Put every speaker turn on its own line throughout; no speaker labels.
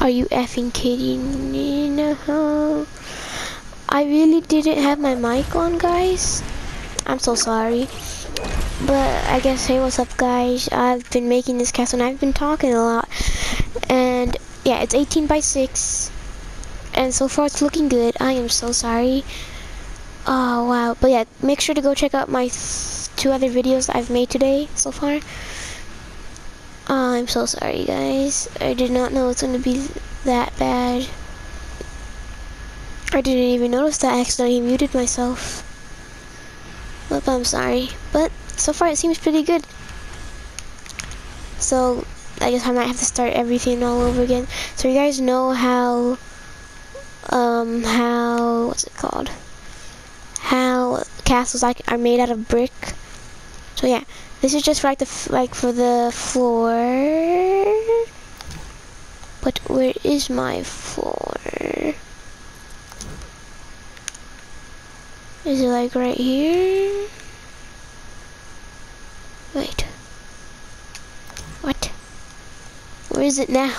Are you effing kidding me? No. I really didn't have my mic on, guys. I'm so sorry. But I guess, hey, what's up, guys? I've been making this castle and I've been talking a lot. And yeah, it's 18 by 6. And so far it's looking good. I am so sorry. Oh, wow. But yeah, make sure to go check out my 2 other videos that I've made today so far. I'm so sorry, guys. I did not know it's going to be that bad. I didn't even notice that I accidentally muted myself. But I'm sorry. But so far it seems pretty good. So I guess I might have to start everything all over again. So you guys know how what's it called? How castles are made out of brick. So yeah, this is just for for the floor. But where is my floor? Is it like right here? Wait. What? Where is it now?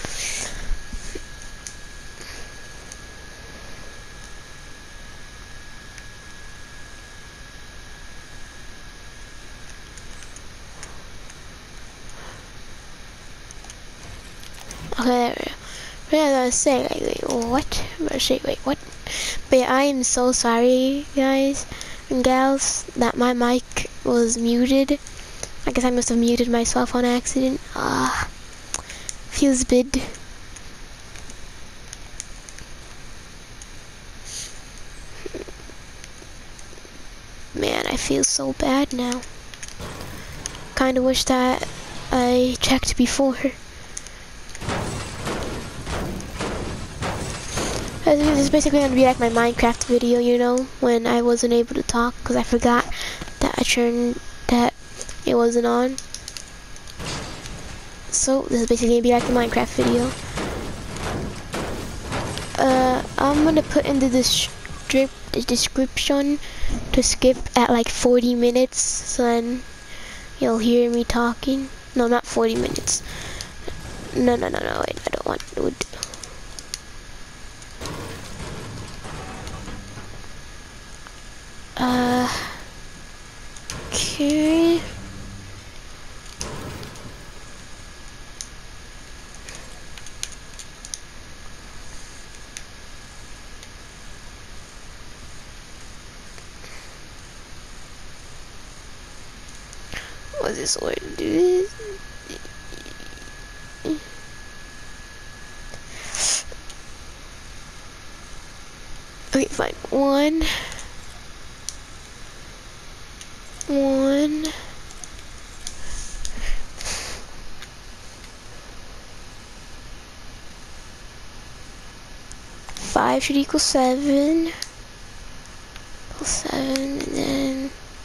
Okay, there we go. What was I gonna say? Like, wait, what? I'm gonna say, wait, what? But yeah, I am so sorry, guys and gals, that my mic was muted. I guess I must have muted myself on accident. Feels bad. Man, I feel so bad now. Kinda wish that I checked before. I think this is basically going to be like my Minecraft video, you know, when I wasn't able to talk because I forgot that that it wasn't on. So this is basically going to be like the Minecraft video. I'm going to put in the description to skip at like 40 minutes, so then you'll hear me talking. No, not 40 minutes. No, wait, I don't want to. Okay. What's this way to do this? Okay, fine. One. 5 should equal 7. Equal 7, and then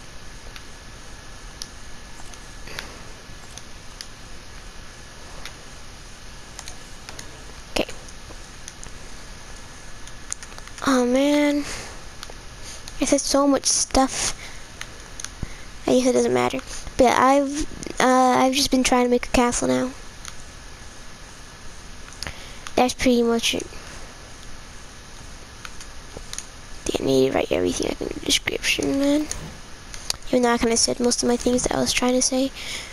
okay. Oh man, I said so much stuff. I guess it doesn't matter. But I've just been trying to make a castle now. That's pretty much it. Didn't need to write everything up in the description, man. Even though I kind of said most of my things that I was trying to say.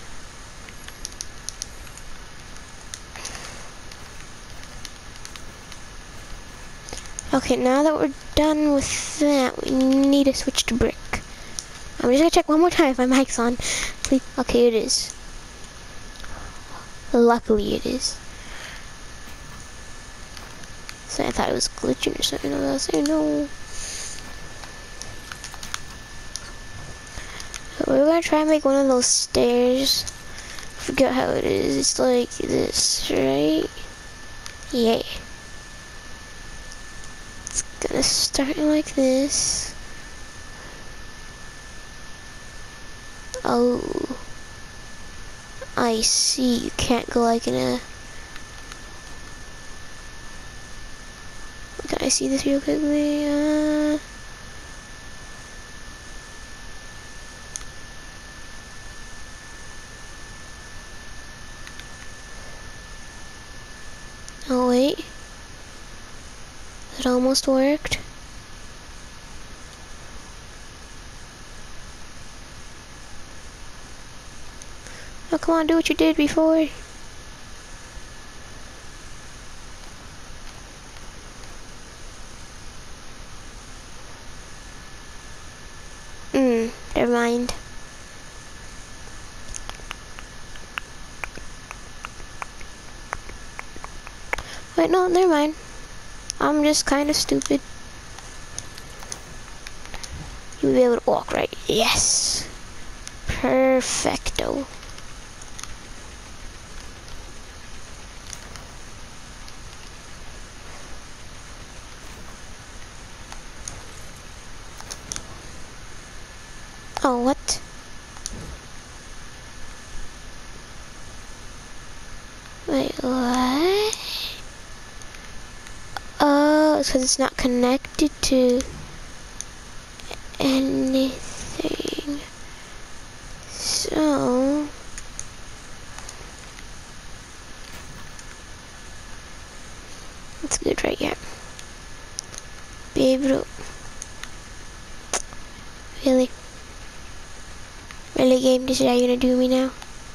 Okay, now that we're done with that, we need to switch to brick. I'm just gonna check one more time if my mic's on. Please. Okay, it is. Luckily, it is. So I thought it was glitching or something. I was saying no. So we're gonna try and make one of those stairs. Forget how it is. It's like this, right? Yeah. It's gonna start like this. Oh, I see. You can't go like in a... Can I see this real quickly? Oh wait. It almost worked. Oh, come on, do what you did before. Never mind. Wait, no, never mind. I'm just kind of stupid. You'll be able to walk, right? Yes. Perfecto. Oh, what? Wait, what? Oh, it's because it's not connected to anything. So... it's good right here. Babe, bro. Really? Really, game? This is how you're gonna do me now?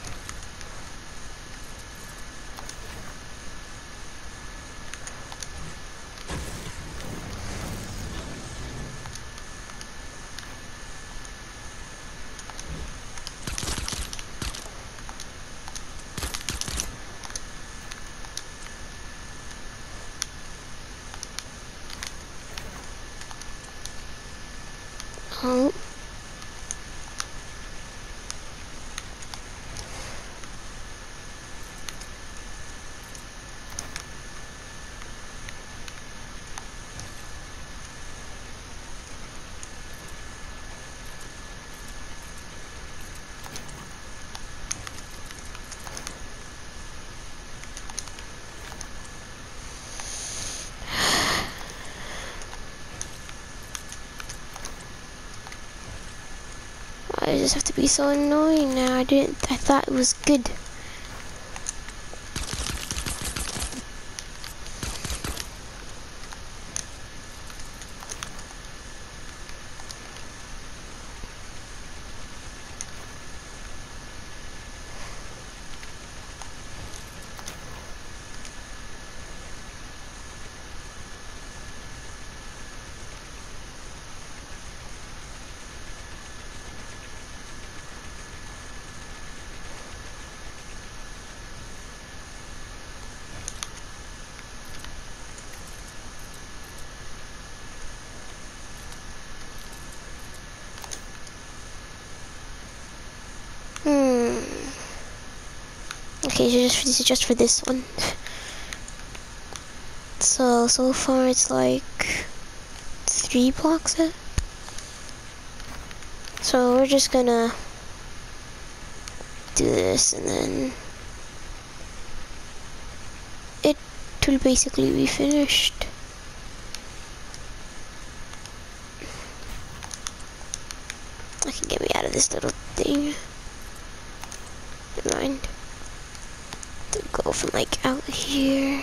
Oh. Why does this have to be so annoying now? I thought it was good. Okay, so this is just for this one. So far it's like 3 blocks up. So we're just gonna do this and then it will basically be finished. I can get me out of this little thing. Never mind. To go from like out here.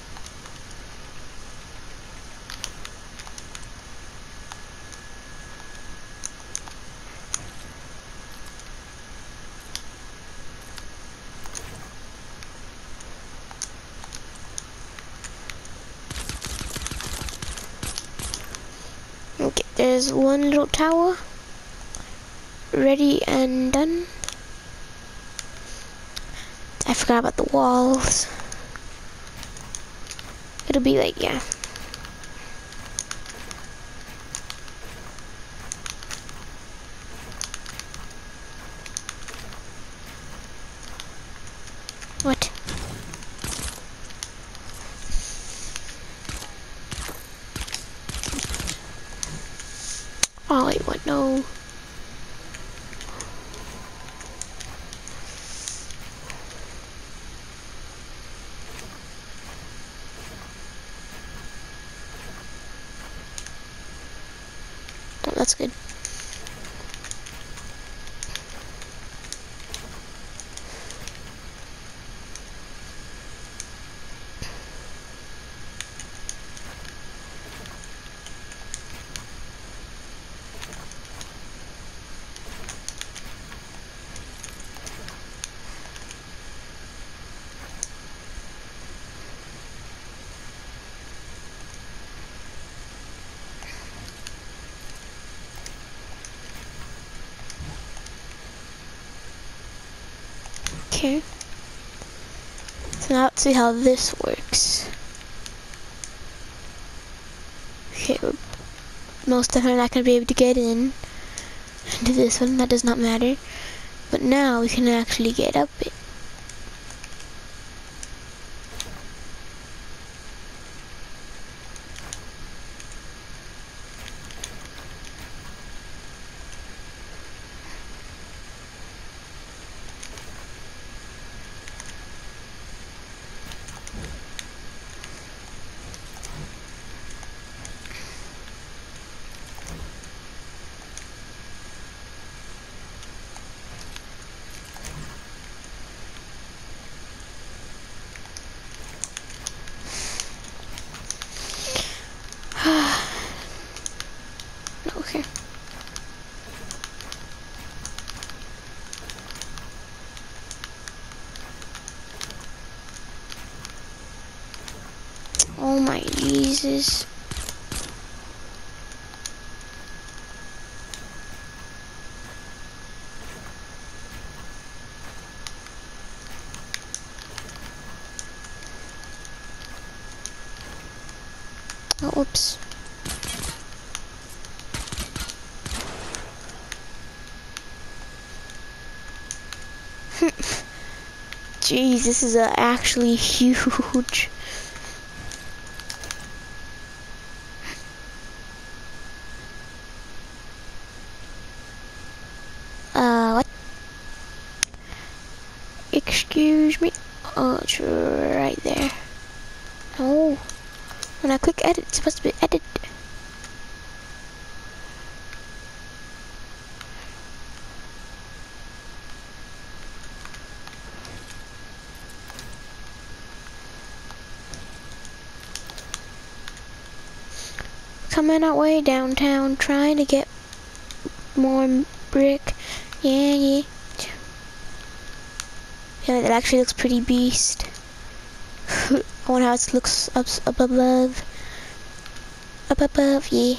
Okay, there's one little tower. Ready and done. I forgot about the walls. It'll be like, yeah. What? Oh, wait, what? No. Oh, that's good. Okay. So now let's see how this works. Okay, we're most definitely not going to be able to get in into this one. That does not matter. But now we can actually get up it. Okay. Oh my Jesus. Oh, oops. Jeez, this is actually huge. What? Excuse me. Oh, it's right there. Oh, when I click edit, it's supposed to be edit. Coming our way downtown, trying to get more brick. Yeah, yeah. Yeah, it actually looks pretty beast. I wonder how it looks up above. Up above, yeah.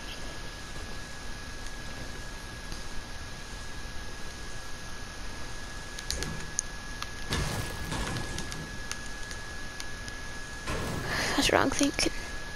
That's wrong thinking.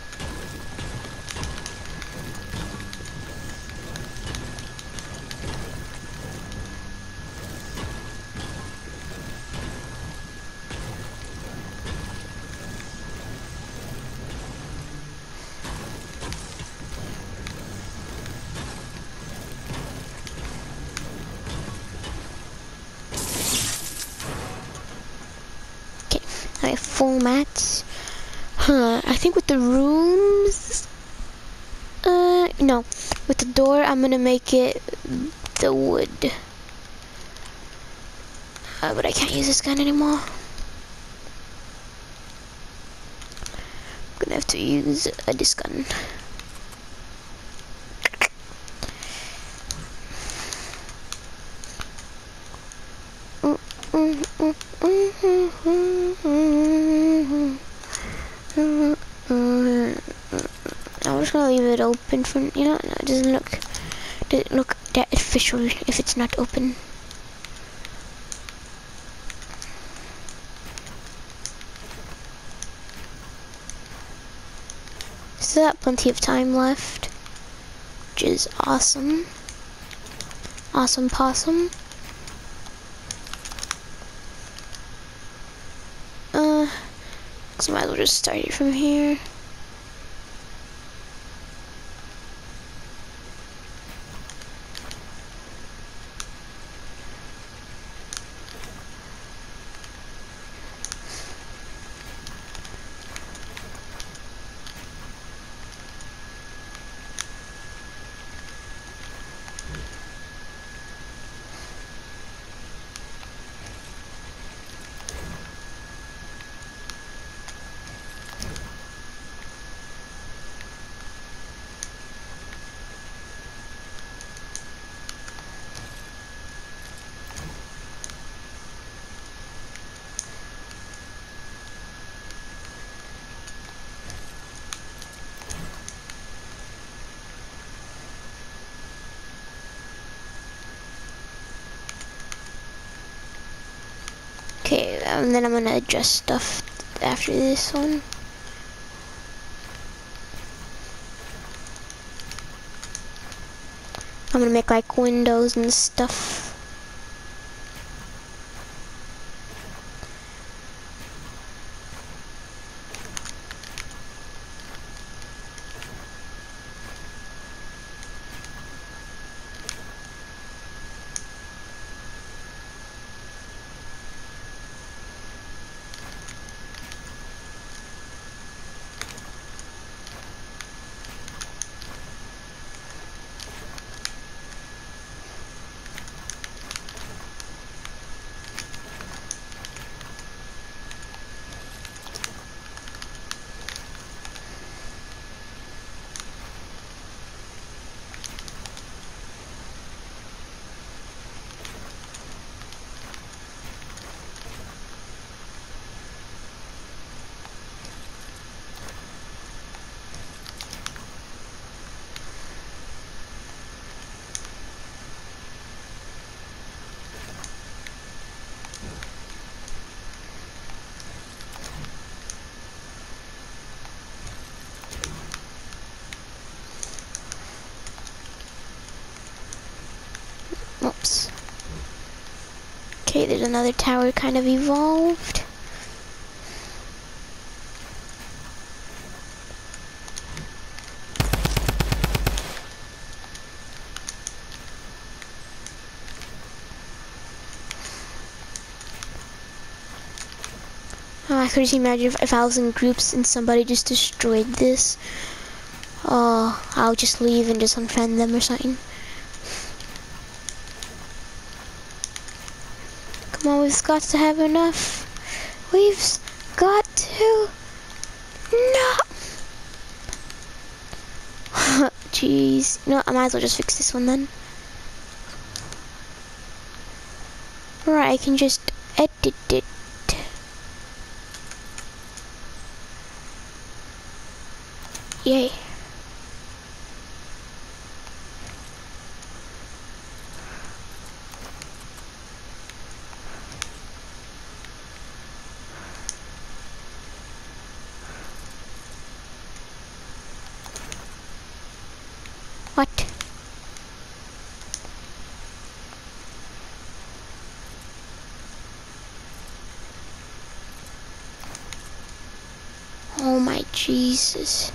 I have full mats. I think with the rooms, no. With the door, I'm gonna make it the wood. But I can't use this gun anymore. I'm gonna have to use this gun. I'm just gonna leave it open for, you know, no, it doesn't look that official if it's not open. Still got plenty of time left, which is awesome. Awesome possum. So might as well just start it from here. And then I'm gonna adjust stuff after this one. I'm gonna make like windows and stuff. Oops. Okay, there's another tower kind of evolved. Oh, I could just imagine if I was in groups and somebody just destroyed this. Oh, I'll just leave and just unfriend them or something. Come on, we've got to have enough. We've got to. No. Jeez. You know what, I might as well just fix this one then. Right, I can just edit it. Yay. What? Oh my Jesus.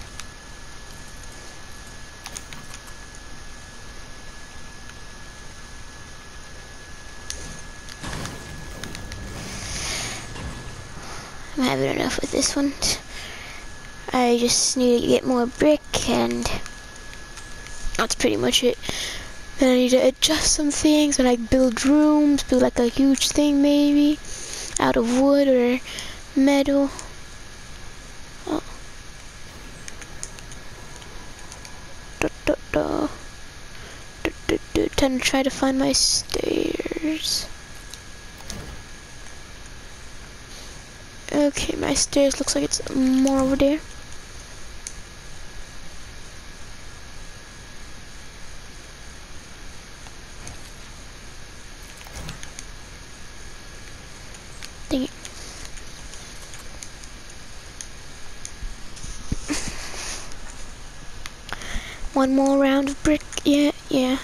I'm having enough with this one. I just need to get more brick and that's pretty much it. Then I need to adjust some things, like build rooms, build like a huge thing maybe, out of wood or metal. Oh. Time to try to find my stairs. Okay, my stairs looks like it's more over there. Dang it. One more round of brick. Yeah.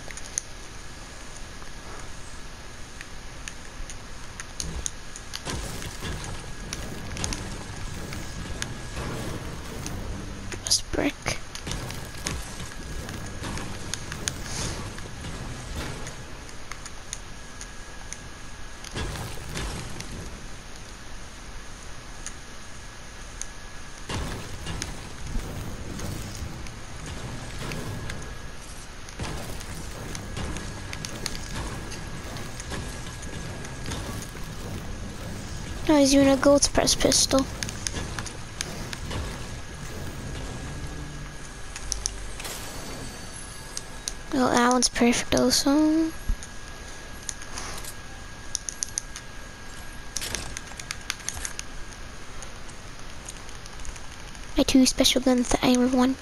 Just brick. No, he's using a gold press pistol. Well, that one's perfect also. My two special guns that I want.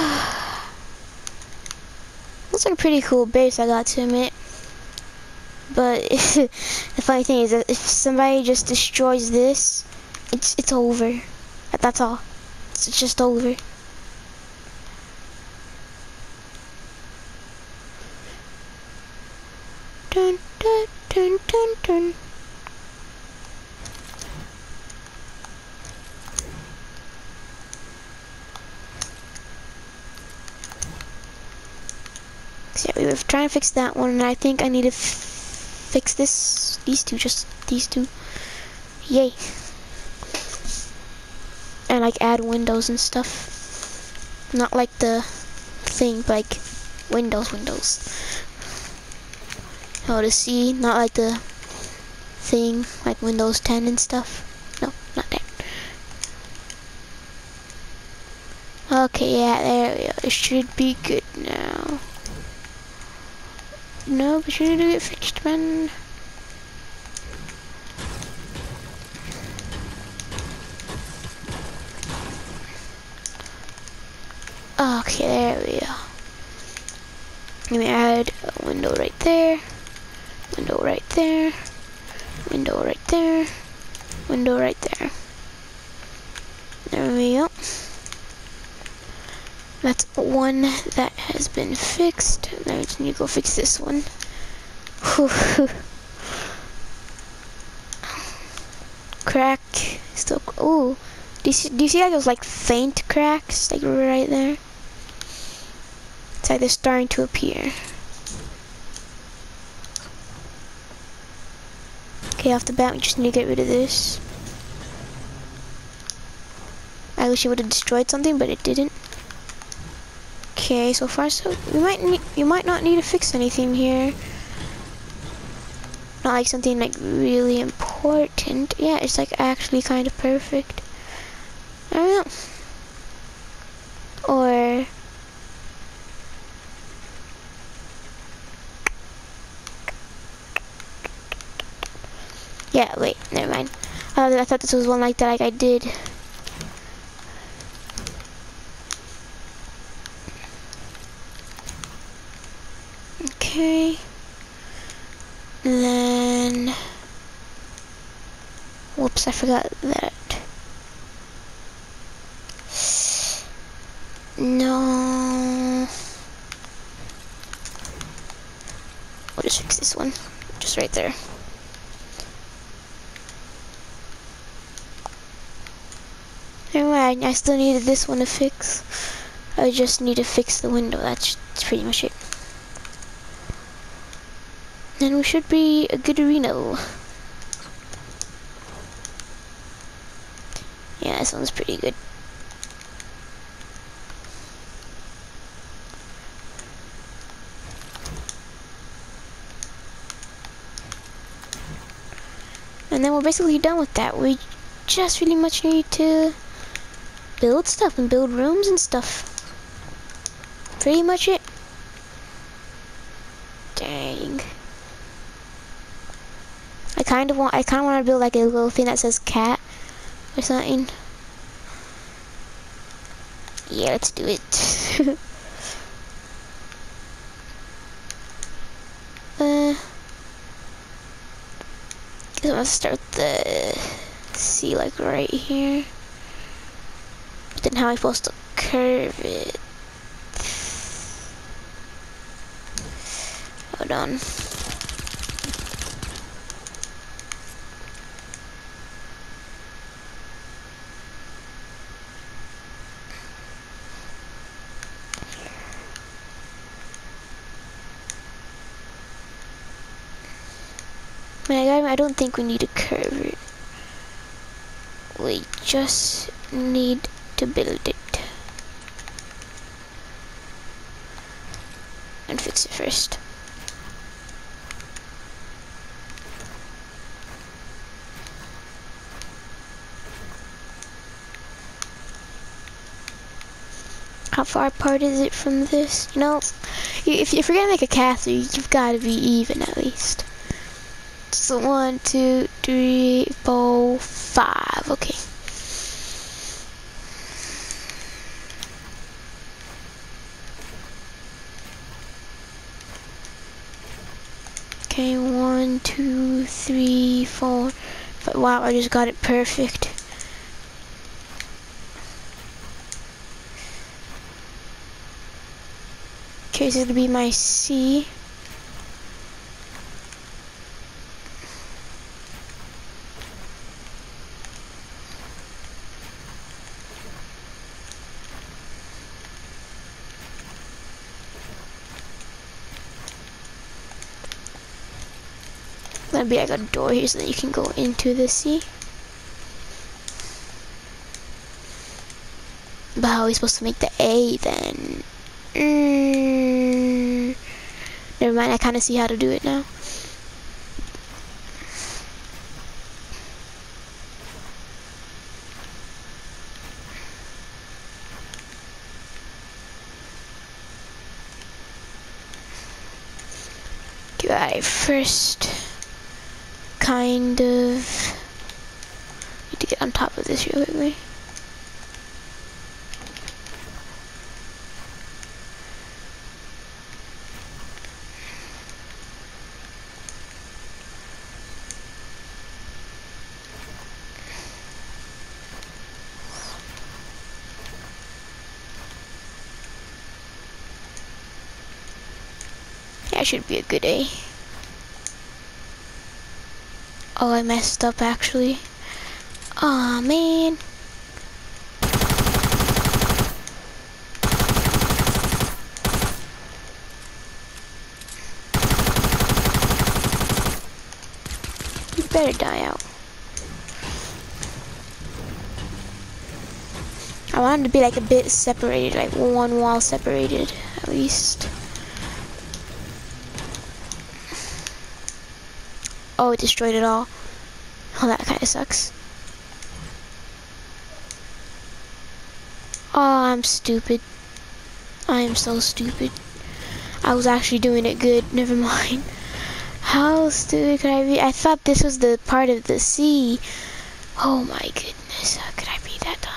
Looks like a pretty cool base, I got to admit. But the funny thing is that if somebody just destroys this, it's over. That's all. It's just over. Dun dun dun dun dun. So yeah, we were trying to fix that one, and I think I need to fix these two, just these two. Yay. And like add windows and stuff. Not like the thing, but like windows. Oh, to see, not like the thing, like Windows 10 and stuff. No, not that. Okay, yeah, there we go. It should be good now. No, but you need to get fixed, man. Okay, there we go. Let me add a window right there. Window right there. Window right there. Window right there. There we go. That's one that has been fixed. Now we just need to go fix this one. Crack. Still. Ooh. Do you see like those like faint cracks like right there? It's like they're starting to appear. Okay, off the bat, we just need to get rid of this. I wish it would have destroyed something, but it didn't. Okay, so far so you might not need to fix anything here. Not like something like really important. Yeah, it's like actually kind of perfect. I don't know. Or yeah, wait, never mind. I thought this was one like that, like I did. Okay. And then, whoops, I forgot that. No. We'll just fix this one, just right there. Alright, I still needed this one to fix. I just need to fix the window. That's pretty much it. Then we should be a good arena. Yeah, this one's pretty good. And then we're basically done with that. We just really much need to build stuff and build rooms and stuff. Pretty much it. Dang. I kind of want to build like a little thing that says cat or something. Yeah, let's do it. I'm gonna start the C like right here. But then how am I supposed to curve it? Hold on. I don't think we need to curve it. We just need to build it. And fix it first. How far apart is it from this? You know, if you're gonna make a castle, you've got to be even at least. So 1, 2, 3, 4, 5. Okay. Okay, 1, 1, 2, 3, 4, 5. Wow, I just got it perfect. Okay, this is gonna be my C. That'd be like a door here so that you can go into the sea. But how are we supposed to make the A then? Never mind, I kind of see how to do it now. Okay, I first kind of need to get on top of this real quickly. That should be a good A. Oh, I messed up actually. Aw, man. You better die out. I wanted to be like a bit separated, like one wall separated at least. Oh, it destroyed it all. Oh, that kind of sucks. Oh, I'm stupid. I am so stupid. I was actually doing it good. Never mind. How stupid could I be? I thought this was the part of the sea. Oh my goodness. How could I be that dumb?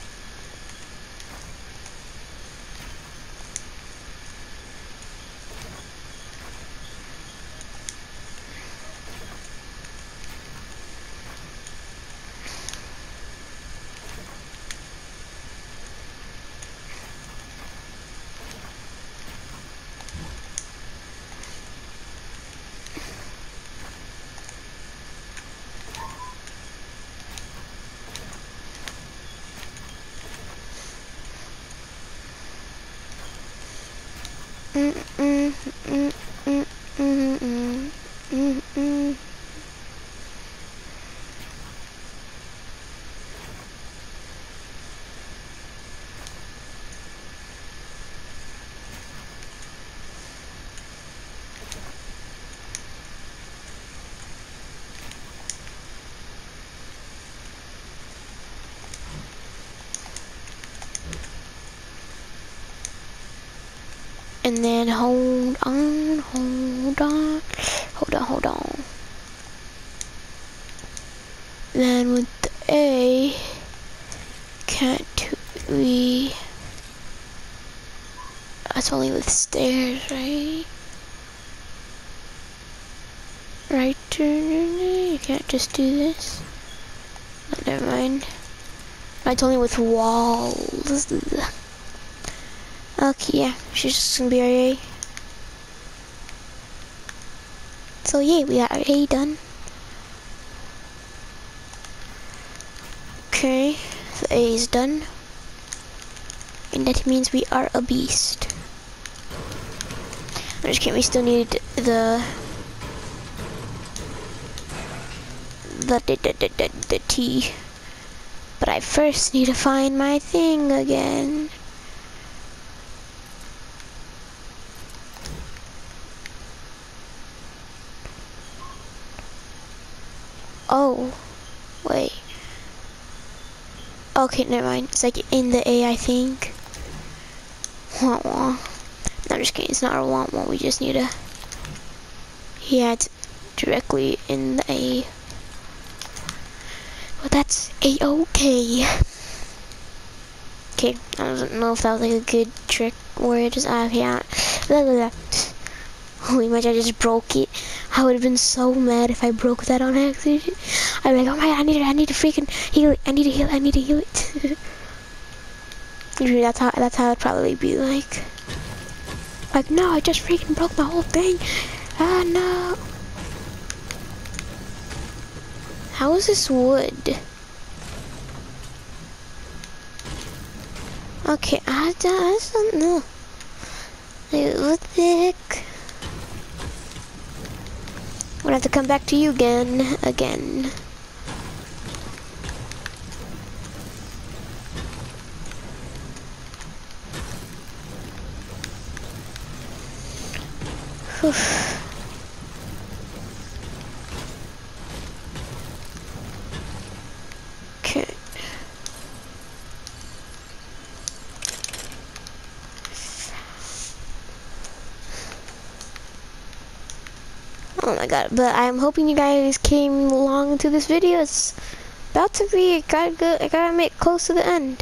And then hold on. Then with the A, can't we? That's only with stairs, right? Right? You can't just do this. Oh, never mind. It's only with walls. Okay, yeah, she's just gonna be our A. So yeah, we got our A done. Okay, the A is done. And that means we are a beast. I'm just kidding, we still need the T. But I first need to find my thing again. Oh, wait. Okay, never mind. It's like in the A, I think. Wah wah. No, I'm just kidding. It's not a wah wah. We just need a. Yeah, it's directly in the A. Well, that's A-okay. Okay, I don't know if that was like a good trick word. Just okay, blah, blah, blah. Holy much, I just broke it. I would have been so mad if I broke that on accident. I'd be like, oh my god, I need to freaking heal it. I need to heal it. Usually that's how it'd probably be like. Like, no, I just freaking broke my whole thing. Ah, no. How is this wood? Okay, I don't know. Like, what the heck? I'm gonna have to come back to you again. Okay. Oh my god, but I'm hoping you guys came along to this video. It's about to be, I gotta make close to the end.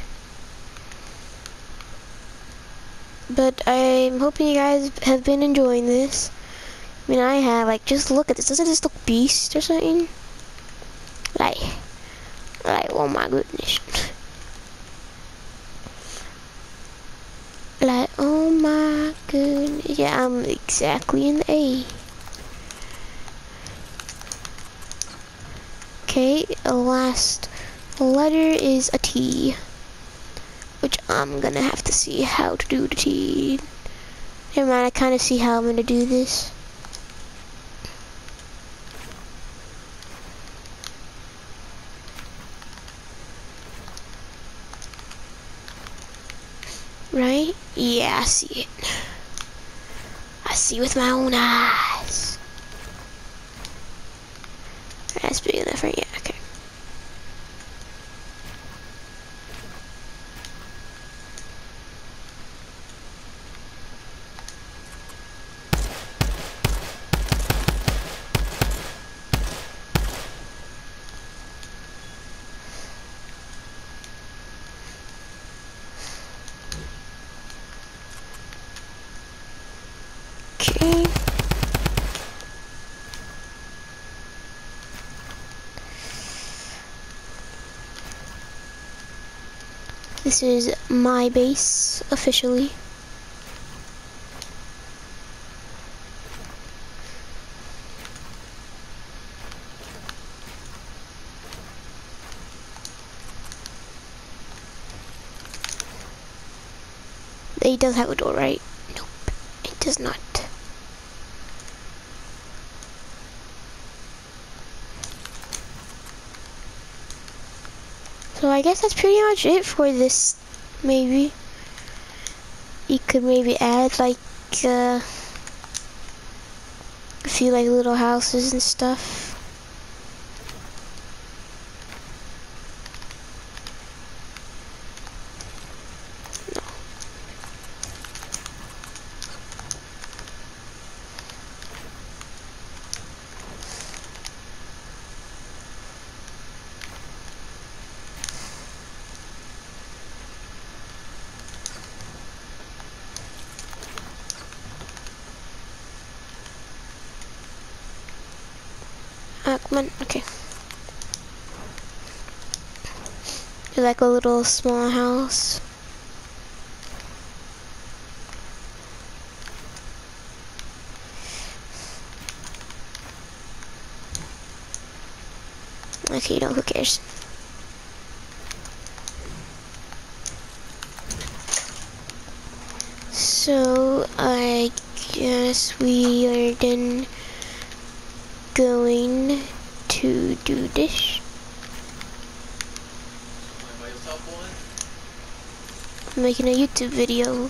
But I'm hoping you guys have been enjoying this. I mean, I have, like, just look at this. Doesn't this look beast or something? Like, oh my goodness. Like, oh my goodness. Yeah, I'm exactly in the A. Okay, the last letter is a T, which I'm gonna have to see how to do the T. Never mind, I kind of see how I'm gonna do this. Right? Yeah, I see it. I see with my own eyes. That's big enough, right? Yeah, okay. Okay. This is my base, officially. It does have a door, right? Nope, it does not. So I guess that's pretty much it for this, maybe. You could maybe add like a few like little houses and stuff. Come on, okay. Do like a little small house. Okay, no, who cares? So, I guess we are then going to do this. I'm making a YouTube video.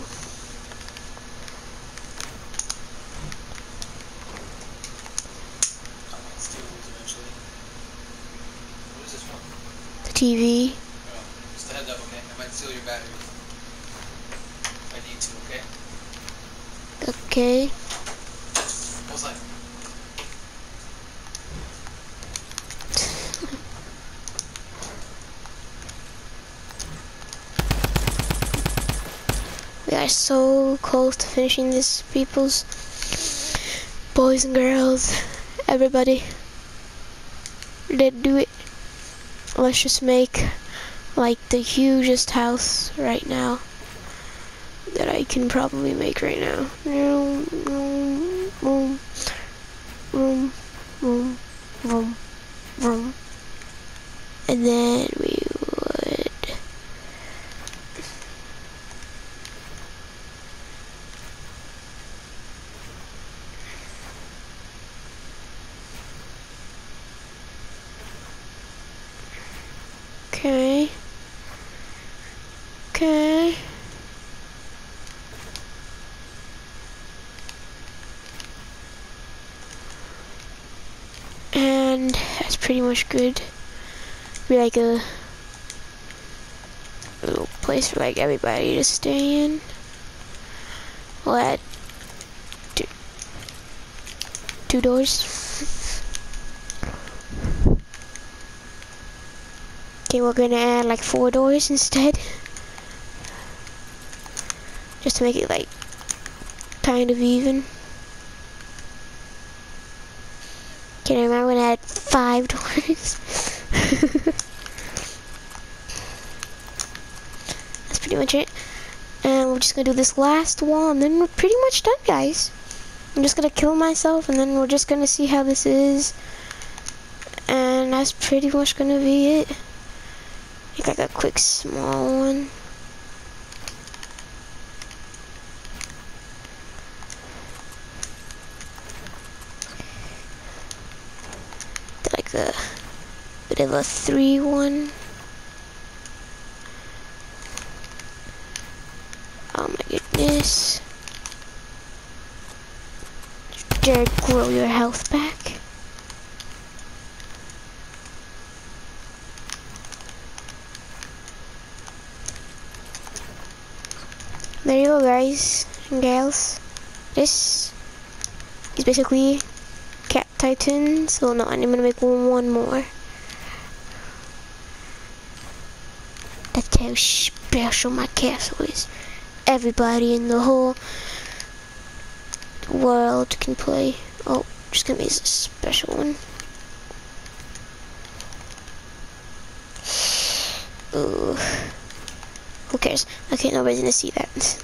The TV.
Oh, just a heads up, okay? I might steal your batteries. I need to, okay?
Okay.
What's that?
We are so close to finishing this, peoples. Boys and girls. Everybody, let's do it. Let's just make like the hugest house right now that I can probably make right now. Vroom, vroom, vroom, vroom, vroom. And then we would okay. And that's pretty much good. Be like a little place for like everybody to stay in. We'll add two doors. Okay, we're gonna add like 4 doors instead. Just to make it like kind of even. Okay, now I'm gonna add 5 doors. That's pretty much it. And we're just gonna do this last wall and then we're pretty much done, guys. I'm just gonna kill myself and then we're just gonna see how this is. And that's pretty much gonna be it. Make like a quick small one. Like a bit of a 3 one. Oh my goodness. Jared, grow your health back. There you go, guys and gals. This is basically Cat Titans. Well, no, I'm gonna make one more. That's how special my castle is. Everybody in the whole world can play. Oh, just gonna make a special one. Ooh. Who cares? Okay, nobody's gonna see that.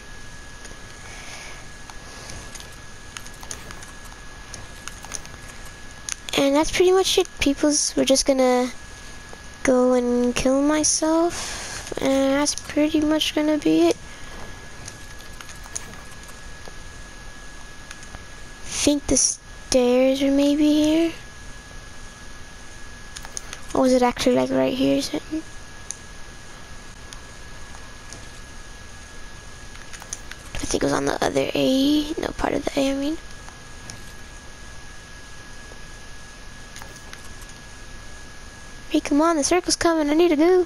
And that's pretty much it, peoples. We're just gonna go and kill myself. And that's pretty much gonna be it. I think the stairs are maybe here. Or was it actually like right here or something? I think it was on the other A. No, part of the A, I mean. Hey, come on, the circle's coming. I need to go.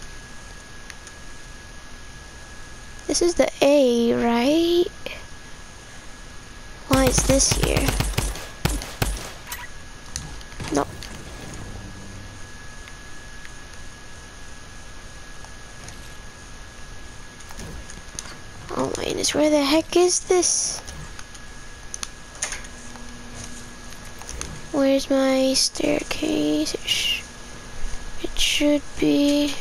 This is the A, right? Why is this here? No. Oh my goodness, where the heck is this? Where's my staircase? It should be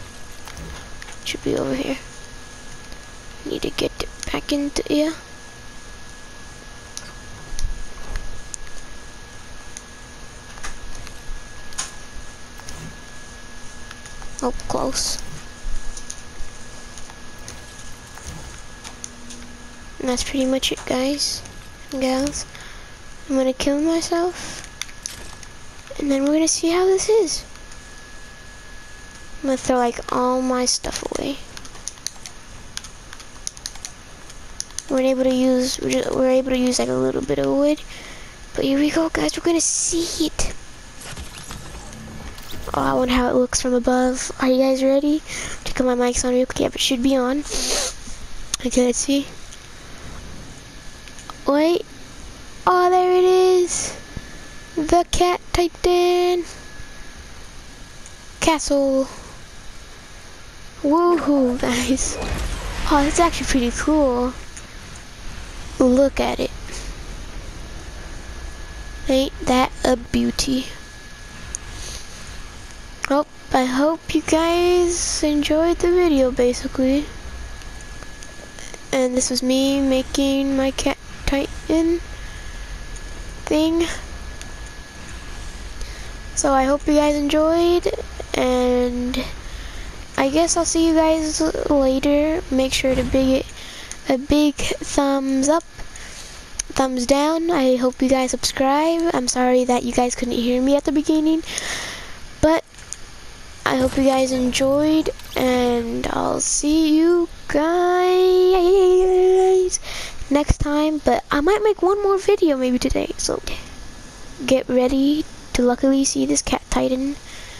over here. Need to get it back into here. Oh, close. And that's pretty much it, guys and gals. I'm gonna kill myself. And then we're gonna see how this is. I'm gonna throw like all my stuff away. We're able to use like a little bit of wood. But here we go, guys, we're gonna see it. Oh, I wonder how it looks from above. Are you guys ready? Check out my mic's on real quick. Yep, it should be on. Okay, let's see. Wait. Oh, there it is. The Cat Titan Castle. Woohoo, guys. Oh, that's actually pretty cool. Look at it. Ain't that a beauty? Oh, I hope you guys enjoyed the video, basically. And this was me making my cat titan thing. So I hope you guys enjoyed, and I guess I'll see you guys later. Make sure to give it a big thumbs up, thumbs down. I hope you guys subscribe. I'm sorry that you guys couldn't hear me at the beginning, but I hope you guys enjoyed, and I'll see you guys next time. But I might make one more video maybe today, so get ready to luckily see this cat titan.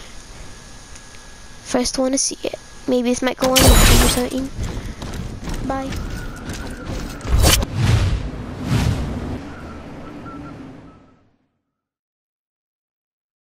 First one to see it. Maybe this might go on YouTube or something. Bye.